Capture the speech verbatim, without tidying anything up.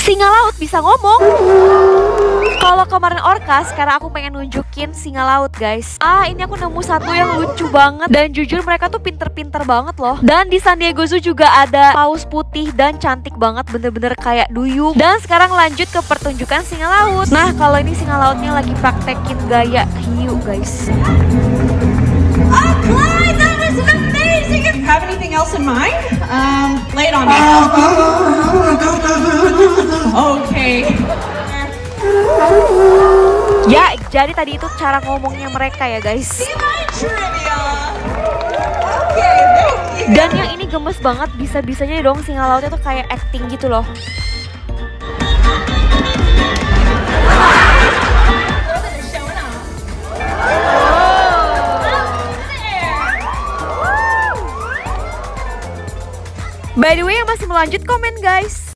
singa laut bisa ngomong. Kalau kemarin orca, sekarang aku pengen nunjukin singa laut guys. Ah, ini aku nemu satu yang lucu banget. Dan jujur mereka tuh pinter-pinter banget loh. Dan di San Diego Zoo juga ada paus putih dan cantik banget, bener-bener kayak duyung. Dan sekarang lanjut ke pertunjukan singa laut. Nah, kalau ini singa lautnya lagi praktekin gaya hiu guys. Oh, Clyde, that was amazing! Have anything else in mind? Um, lay it on me. Okay. Ya, jadi tadi itu cara ngomongnya mereka ya guys. Trivia. Okay, thank you. Dan yang ini gemes banget, bisa-bisanya dong singa lautnya tuh kayak acting gitu loh. By the way, yang masih melanjut komen guys.